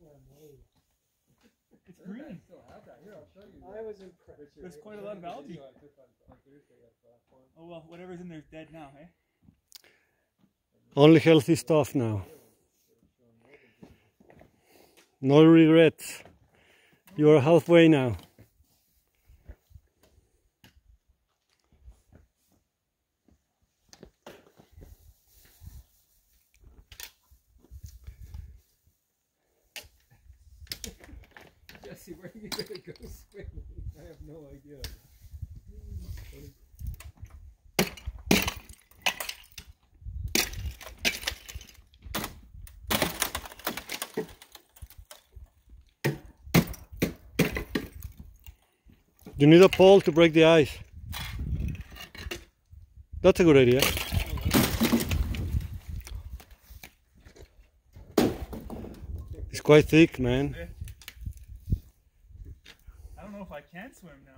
It's green. I was impressed. There's quite a lot of algae. Oh well, whatever's in there is dead now, eh? Only healthy stuff now. No regrets. You're halfway now. Jesse, where are you going to go swimming? I have no idea. You need a pole to break the ice. That's a good idea. It's quite thick, man. I don't know if I can swim now.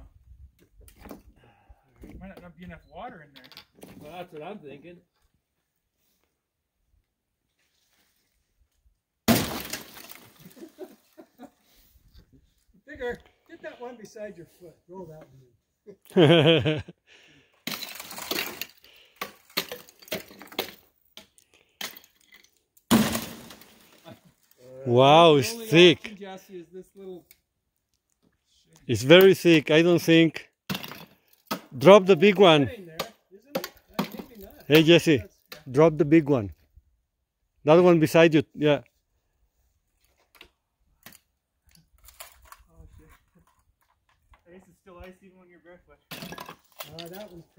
Might not be enough water in there. Well, that's what I'm thinking. Bigger. Get that one beside your foot. Roll that one. Wow, it's thick. Jesse, is this little... It's very thick. I don't think. Drop the big one. There, isn't it? Maybe not. Hey Jesse, drop the big one. That one beside you. Yeah. Oh shit. I guess it's still ice even when you're barefoot. That one's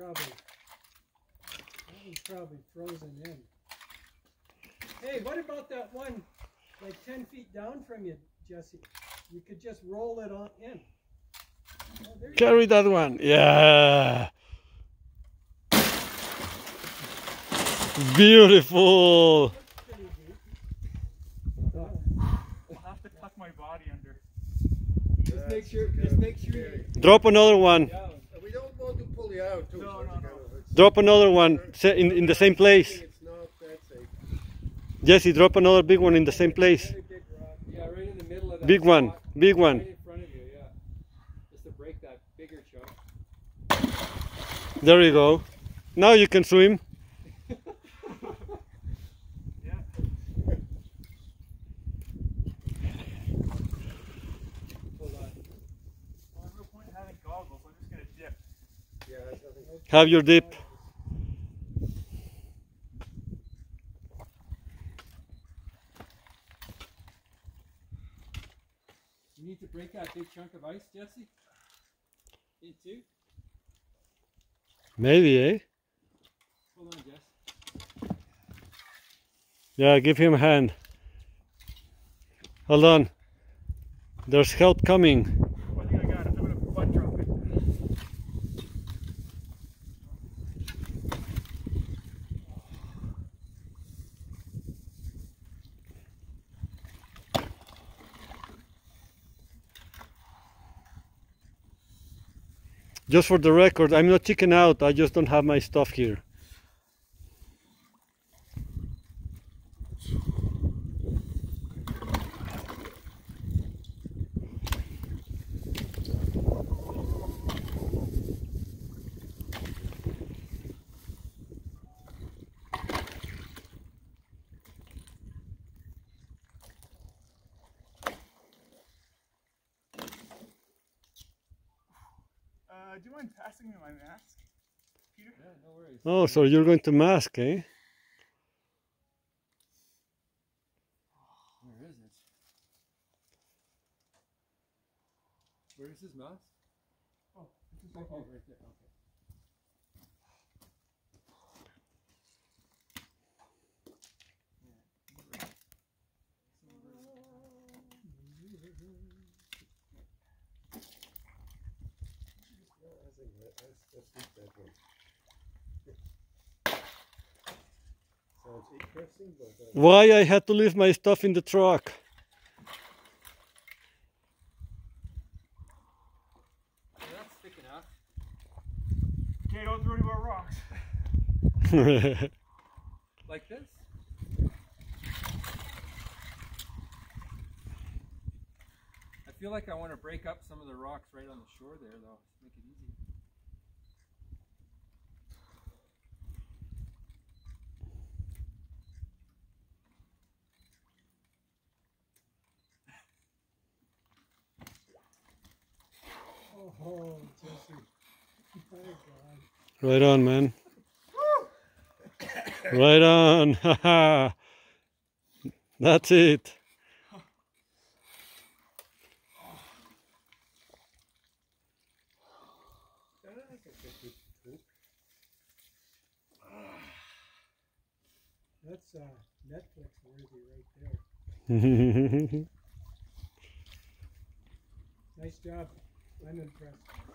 probably frozen in. Hey, what about that one like 10 feet down from you, Jesse? You could just roll it on in. Oh, Carry that one. Yeah. Beautiful. I'll have to tuck my body under. Just make sure you... Drop another one. We don't want to pull you out too. No. Drop another one in the same place. It's not that safe. Jesse, drop another big one in the same place. Yeah, right in the middle of that. Big one. Big one. Right in front of you, yeah. Just to break that bigger chunk. There you go. Now you can swim. Yeah. Hold on. Well, there's no point in having goggles. I'm just gonna dip. Yeah, that's nothing. Have your dip. You need to break that big chunk of ice, Jesse? In two? Maybe, eh? Hold on, Jess. Yeah, give him a hand. Hold on. There's help coming. Oh, I think I got it. I'm gonna butt drop it. Just for the record, I'm not checking out. I just don't have my stuff here. Do you mind passing me my mask, Peter? Yeah, no worries. Oh, so you're going to mask, eh? Where is it? Where is his mask? Oh, this is Oh, right right here. there. Okay. Let's keep that one. Sounds interesting, but... Why I had to leave my stuff in the truck? Yeah, that's thick enough. Okay, don't throw any more rocks. Like this? feel like I want to break up some of the rocks right on the shore there, though. Make it easy. Oh, Jesse. My God. Right on, man. Right on. Haha. That's it. That's Netflix worthy right there. Nice job. I'm impressed.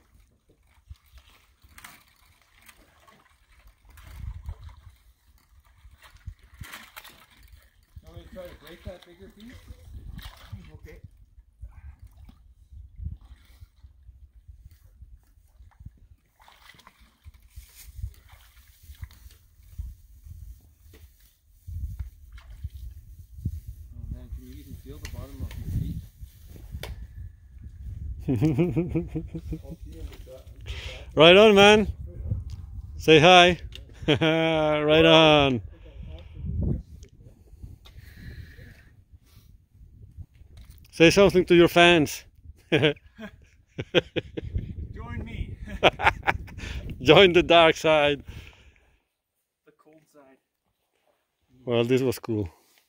Want me to try to break that bigger piece? Okay. Oh man, can you even feel the bottom of your feet? Right on, man. Say hi. Right on. Say something to your fans. Join me. Join the dark side. The cold side. Well, this was cool.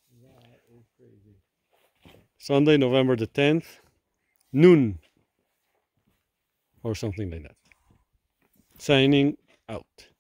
Sunday, November the 10th, noon. Or something like that. Signing out.